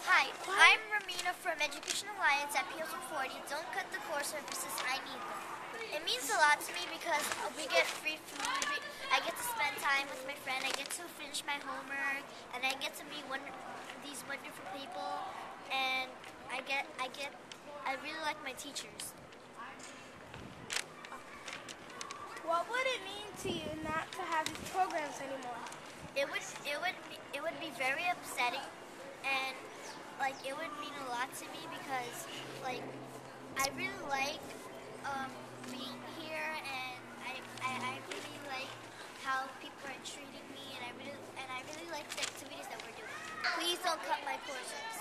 Hi, I'm Ramina from Education Alliance at PO 240. Don't cut the core services, I need them. It means a lot to me because we get free food, I get to spend time with my friend, I get to finish my homework, and I get to meet these wonderful people, and I really like my teachers. What would it mean to you not to have these programs anymore? It would be very upsetting, and it would mean a lot to me because I really like being here, and I really like how people are treating me, and I really like the activities that we're doing. Please don't cut my courses.